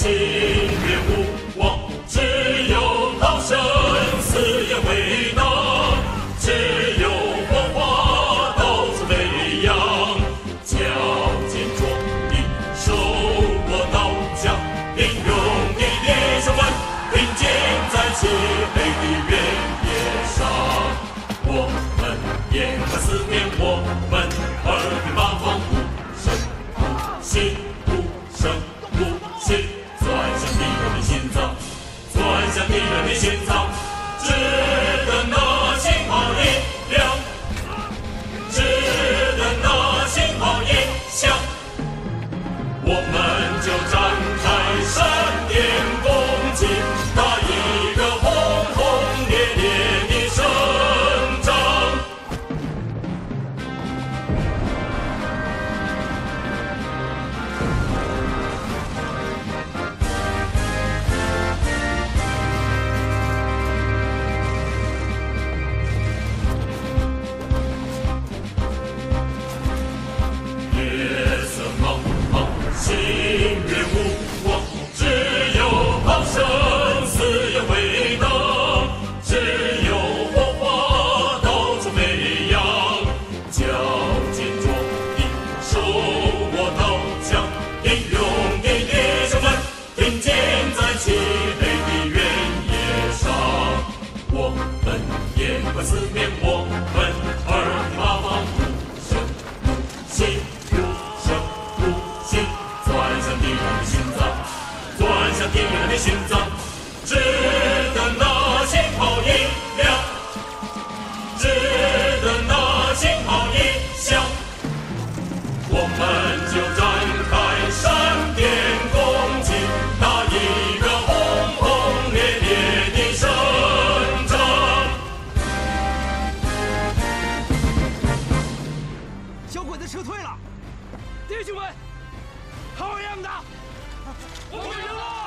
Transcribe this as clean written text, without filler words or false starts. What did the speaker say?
心愿无望，只有逃生，死也未能。只有火花到处飞扬，矫健壮义，手握刀枪，英勇的烈士们并肩在漆黑的原野上。我们眼看四面，我们耳听八方，无声无息，无声无息，钻向敌人的心脏，钻向敌人的心脏，只等那信号一亮，只等那信号一响，我们就展开闪电攻击，打一个轰轰烈烈的胜仗。夜色茫茫，心愿无望，只有逃生，死也未能。只有火花到处飞扬，矫健壮义，手握刀枪，英勇的烈士们并肩在漆黑的原野上。我们眼观四面，我们耳听八方，无声无息，无声无息，钻向敌人的心脏，钻向敌人的心脏，只等那信号一亮，只等那信号一响，我们就展开闪电攻击，打一个轰轰烈烈的胜仗。 小鬼子撤退了，弟兄们，好样的！我们赢了！